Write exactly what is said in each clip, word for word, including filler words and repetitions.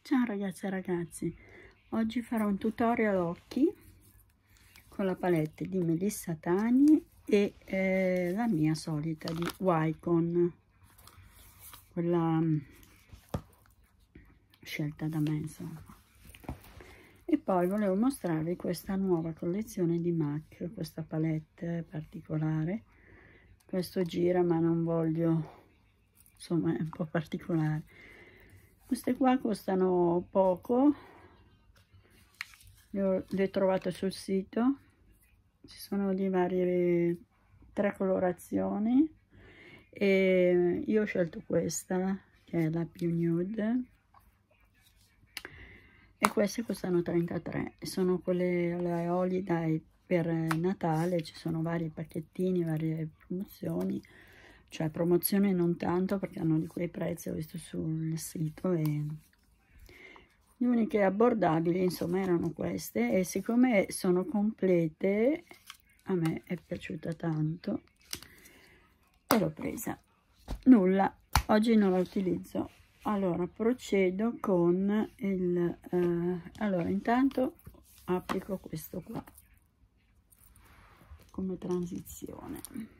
Ciao ragazze e ragazzi, oggi farò un tutorial occhi con la palette di Melissa Tani e eh, la mia solita di Wycon, quella scelta da me insomma. E poi volevo mostrarvi questa nuova collezione di MAC, questa palette particolare. Questo gira ma non voglio, insomma è un po' particolare. Queste qua costano poco, le ho, le ho trovate sul sito, ci sono di varie tre colorazioni e io ho scelto questa che è la più nude e queste costano trentatré, sono quelle alle holiday per Natale, ci sono vari pacchettini, varie promozioni. Cioè promozione non tanto perché hanno di quei prezzi, ho visto sul sito, e le uniche abbordabili insomma erano queste, e siccome sono complete a me è piaciuta tanto e l'ho presa. Nulla, oggi non la utilizzo. Allora procedo con il eh, allora intanto applico questo qua come transizione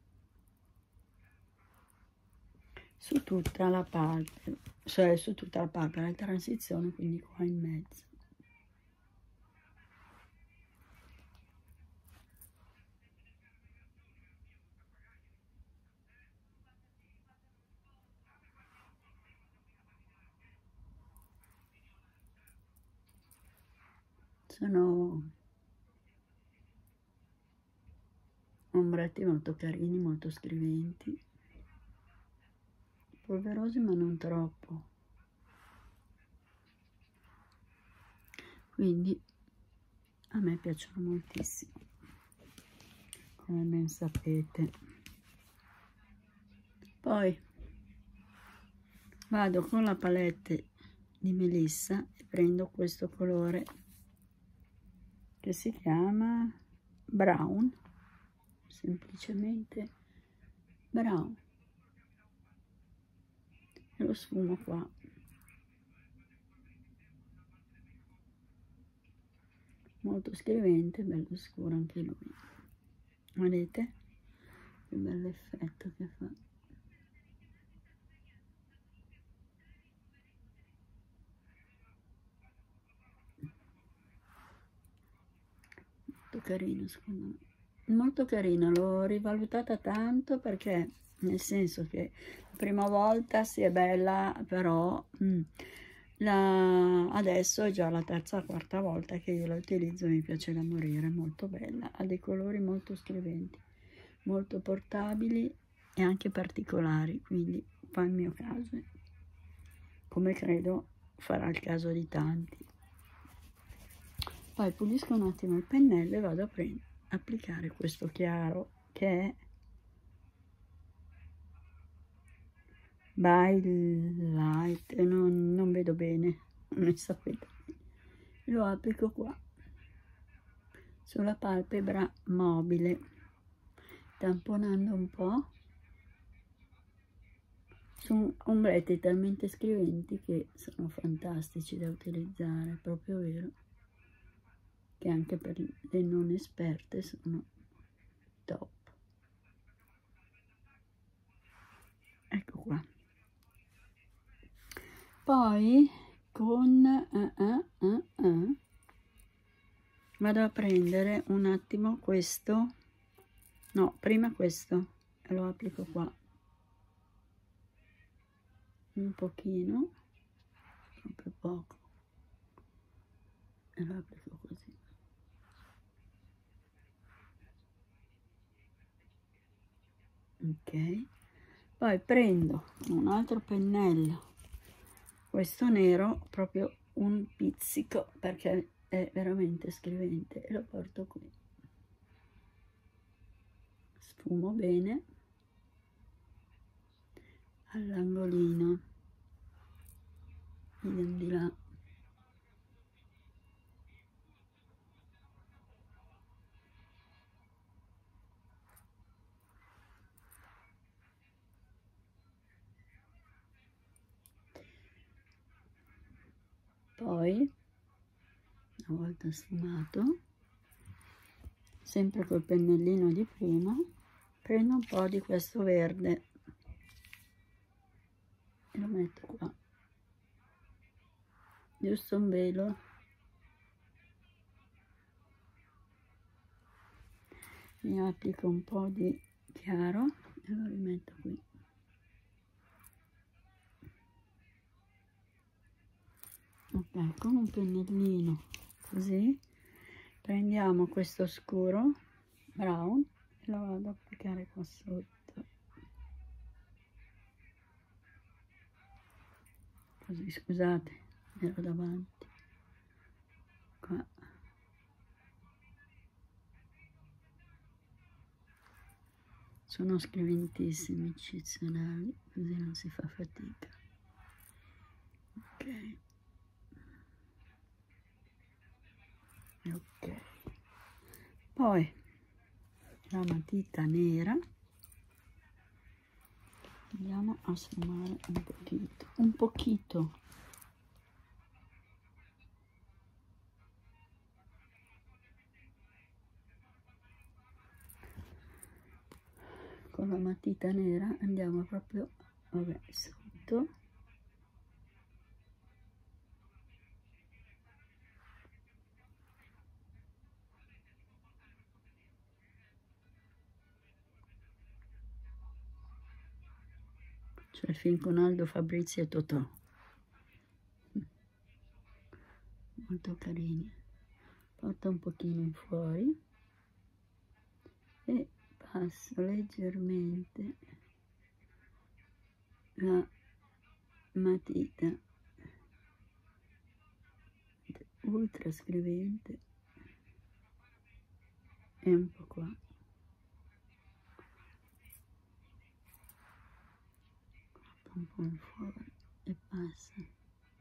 su tutta la parte, cioè su tutta la parte della transizione, quindi qua in mezzo. Sono ombretti molto carini, molto scriventi, polverosi ma non troppo, quindi a me piacciono moltissimo, come ben sapete. Poi vado con la palette di Melissa e prendo questo colore che si chiama Brown, semplicemente Brown, e lo sfumo qua. Molto scrivente, bello scuro anche lui, vedete che bell'effetto che fa. Molto carino, secondo me, molto carino, l'ho rivalutata tanto perché nel senso che la prima volta sì è bella, però mm, la, adesso è già la terza o quarta volta che io la utilizzo, mi piace da morire, molto bella, ha dei colori molto scriventi, molto portabili e anche particolari, quindi fa il mio caso, come credo farà il caso di tanti. Poi pulisco un attimo il pennello e vado a prendere, applicare questo chiaro che è By Light, non, non vedo bene, non sapete, lo applico qua sulla palpebra mobile, tamponando un po'. Sono ombretti talmente scriventi che sono fantastici da utilizzare, è proprio vero, che anche per le non esperte sono top. Ecco qua. Poi con uh, uh, uh, uh, vado a prendere un attimo questo, no, prima questo, e lo applico qua un pochino, proprio poco, e lo applico così. Ok, poi prendo un altro pennello, questo nero, proprio un pizzico perché è veramente scrivente, e lo porto qui, sfumo bene all'angolino di là. Poi, una volta sfumato, sempre col pennellino di prima, prendo un po' di questo verde e lo metto qua, giusto un velo, mi applico un po' di chiaro e lo rimetto qui. Ok, con un pennellino così prendiamo questo scuro brown e lo vado ad applicare qua sotto, così, scusate, ero davanti, qua. Sono scriventissimi, eccezionali, così non si fa fatica. Ok. Ok. Poi la matita nera, andiamo a sfumare un pochino, un pochino. Con la matita nera andiamo proprio, vabbè, sotto. C'è il film con Aldo, Fabrizio e Totò, molto carini. Porto un pochino in fuori e passo leggermente la matita ultra scrivente e un po' qua. Un po' in fuori e passa.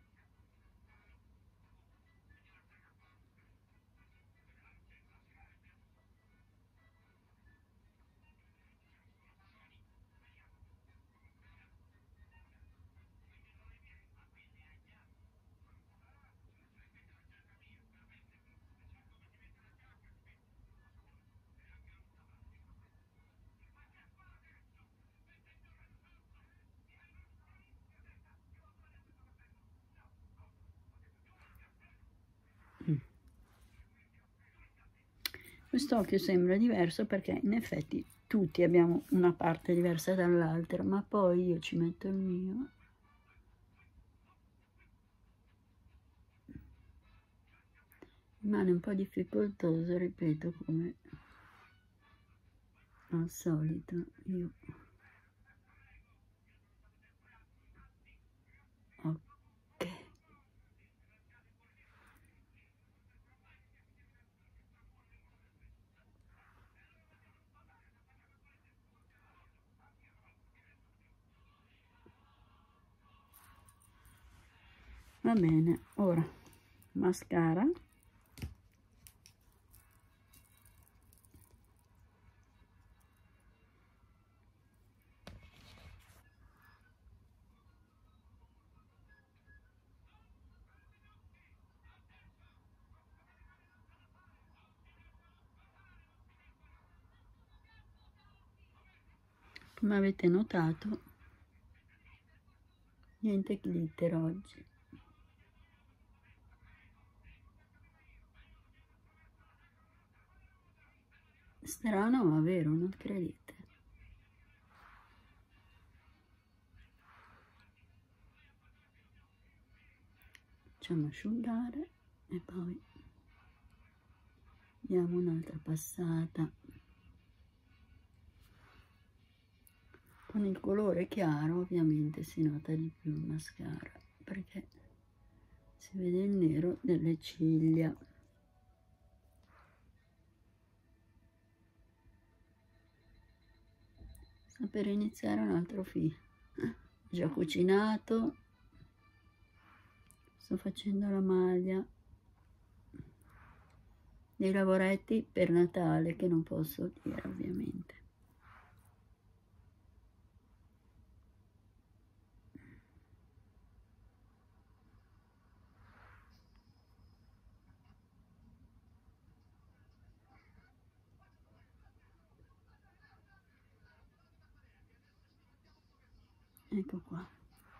Quest'occhio sembra diverso perché in effetti tutti abbiamo una parte diversa dall'altra, ma poi io ci metto il mio. Rimane un po' difficoltoso, ripeto, come al solito io. Ok. Va bene, ora mascara. Come avete notato, niente glitter oggi. Strano, ma vero, non credete? Facciamo asciugare e poi diamo un'altra passata. Con il colore chiaro ovviamente si nota di più il mascara perché si vede il nero delle ciglia. Sto per iniziare un altro film. Già cucinato, sto facendo la maglia, dei lavoretti per Natale che non posso dire ovviamente. ecco qua.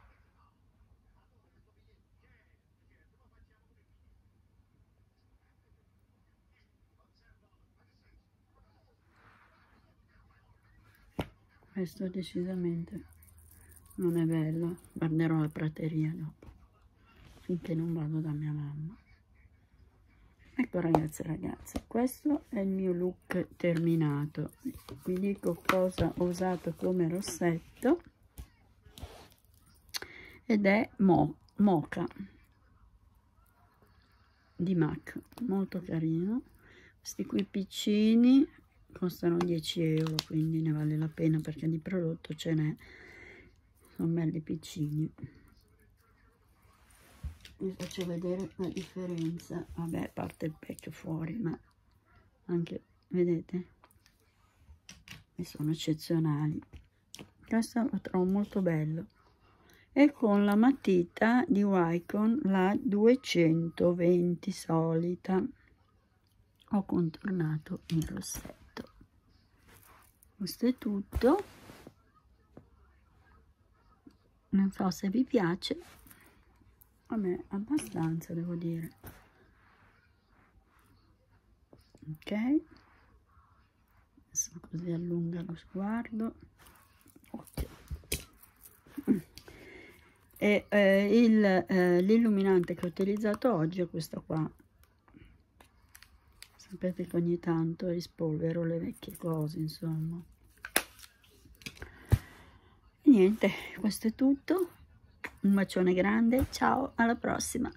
Questo decisamente non è bello, guarderò la prateria dopo, finché non vado da mia mamma. Ecco ragazze e ragazze, questo è il mio look terminato. Vi dico cosa ho usato come rossetto, ed è Mo Mocha di MAC, molto carino. Questi qui piccini costano dieci euro, quindi ne vale la pena perché di prodotto ce n'è, sono belli piccini. Vi faccio vedere la differenza, vabbè, a parte il pack fuori, ma anche, vedete, e sono eccezionali. Questo lo trovo molto bello, e con la matita di Wycon, la duecentoventi solita, ho contornato il rossetto. Questo è tutto, non so se vi piace, a me abbastanza, devo dire. Ok, adesso così allunga lo sguardo. Ok. E eh, eh, l'illuminante che ho utilizzato oggi è questo qua. Sapete che ogni tanto rispolvero le vecchie cose, insomma. E niente, questo è tutto. Un bacione grande, ciao, alla prossima.